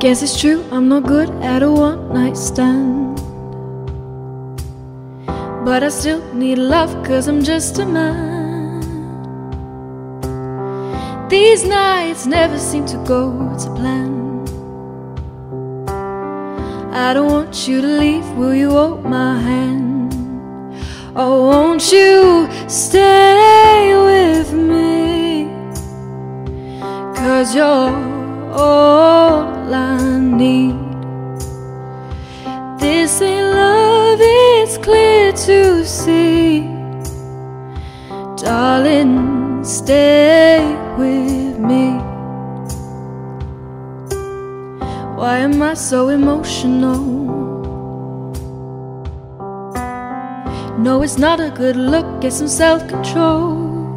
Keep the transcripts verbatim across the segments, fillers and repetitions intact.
Guess it's true, I'm no good at a one-night stand, but I still need love, cause I'm just a man. These nights never seem to go to plan. I don't want you to leave, will you hold my hand? Oh, won't you stay with me? Cause you're all I need. This ain't love, it's clear to see. Darling, stay with me. Why am I so emotional? No, it's not a good look, get some self-control.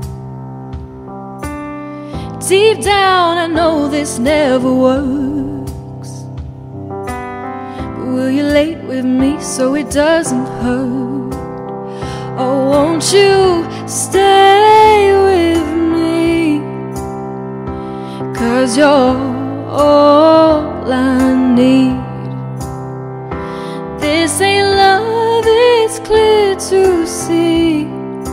Deep down I know this never works, but will you lay with me so it doesn't hurt? Oh, won't you stay with me? Cause you're all I need. This ain't love, it's clear to see.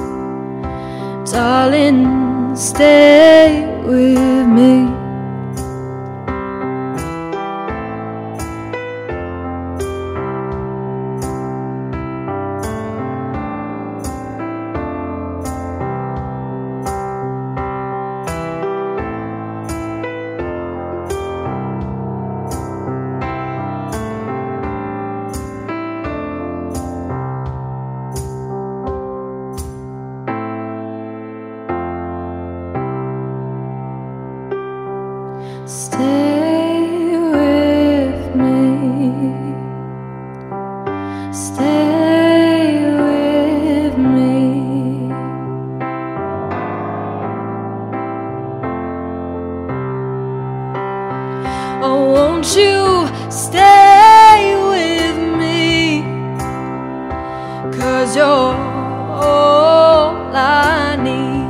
Darling, stay with me. Stay with me. Stay with me. Oh, won't you stay with me? Cause you're all I need.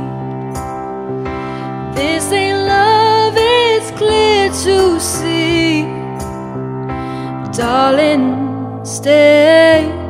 This ain't love, it's clear to see. Darling, stay